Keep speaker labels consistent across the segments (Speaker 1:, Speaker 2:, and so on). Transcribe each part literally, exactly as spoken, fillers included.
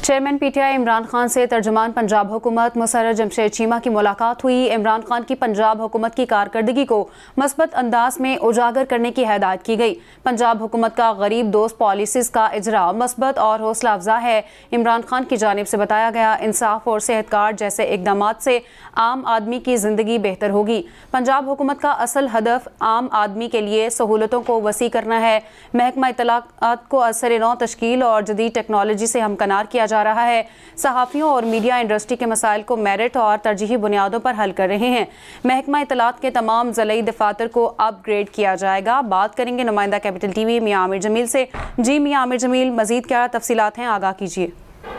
Speaker 1: Chairman PTI Imran Khan से तर्जुमान पंजाब हुकूमत मुसर्रर जमशेद चीमा की मुलाकात हुई। इमरान खान की पंजाब हुकूमत की कारकर्दगी को मस्बत अंदाज में उजागर करने की हिदायत की गई। पंजाब हुकूमत का गरीब दोस्त पॉलिसीज का इजरा मस्बत और हौसला अफजा है। इमरान खान की जानिब से बताया गया, इंसाफ और सेहत कार्ड जैसे इकदाम से आम आदमी की जिंदगी बेहतर होगी। पंजाब हुकूमत का असल हदफ आम आदमी के लिए सहूलतों को वसी करना है। महकमा इत्तलाआत को असर नौ तश्कील और जदीद टेक्नोलॉजी से हमकनार किया जा रहा है। सहाफ़ियों और मीडिया इंडस्ट्री के मसाइल को मेरिट और तरजीही बुनियादों पर हल कर रहे हैं। महकमा इत्तलाआत के तमाम ज़िलई दफातर को अपग्रेड किया जाएगा। बात करेंगे नुमाइंदा कैपिटल टीवी मियां आमिर जमील से। जी मियां आमिर जमील, मजीद क्या तफसीलात हैं, आगाह कीजिए।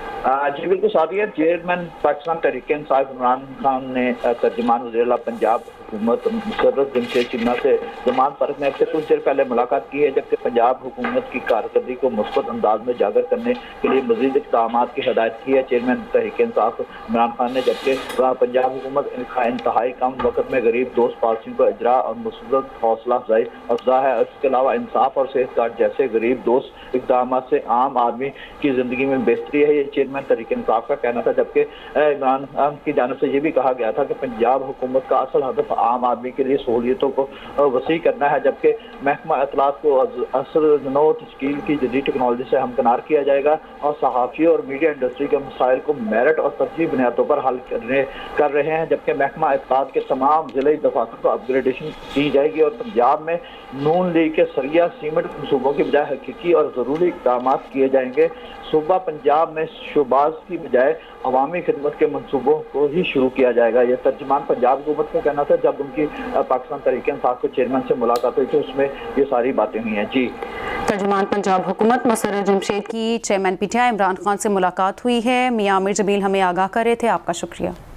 Speaker 2: जी बिल्कुल सादिया, चेयरमैन पाकिस्तान तहरीक इंसाफ इमरान खान ने तर्जुमान वज़ीर पंजाब हुकूमत मुसर्रर जमशेद चीमा से जमानत पर में से कुछ देर पहले मुलाकात की है, जबकि पंजाब हुकूमत की कारकर्दगी को मुस्बत अंदाज में उजागर करने के लिए मजीद इक़दाम की हिदायत की है चेयरमैन तहरीक इंसाफ इमरान खान ने। जबकि पंजाब हुकूमत इंतहाई कम वक्त में गरीब दोस्त पॉलिसियों का इजरा और मुस्बत हौसला अफजाई अफजा है। इसके अलावा इंसाफ और सेहत कार्ड जैसे गरीब दोस्त इक़दाम से आम आदमी की जिंदगी में बेहतरी है, ये चेयरमैन तहरीक इंसाफ का कहना था। जबकि इमरान खान की जानिब से ये भी कहा गया था कि पंजाब हुकूमत का असल हदफ आम आदमी के लिए सहूलियतों को वसी करना है। जबकि महकमा इत्तलाआत को असल नौ तश्कील की जदीद टेक्नोलॉजी से हमकनार किया जाएगा और सहाफ़ियों और मीडिया इंडस्ट्री के मसाइल को मेरिट और तरजीही बुनियादों पर हल करने कर रहे हैं। जबकि महकमा इत्तलाआत के तमाम ज़िले दफातर को अपग्रेडेशन की जाएगी और पंजाब में नून लीग के सरिया सीमेंट मनसूबों की बजाय हकीकी और ज़रूरी इक़दाम किए जाएंगे। सूबा पंजाब में शोबाज की बजाय अवामी खिदमत के मनसूबों को ही शुरू किया जाएगा। यह तर्जुमान पंजाब हुकूमत का कहना था जब उनकी पाकिस्तान तहरीक इंसाफ के चेयरमैन से मुलाकात हुई तो उसमें ये सारी बातें हुई हैं। जी,
Speaker 1: तर्जुमान पंजाब हुकूमत मुसर्रर जमशेद की चेयरमैन पीटीआई इमरान खान से मुलाकात हुई है। मियां आमिर जमील हमें आगाह कर रहे थे, आपका शुक्रिया।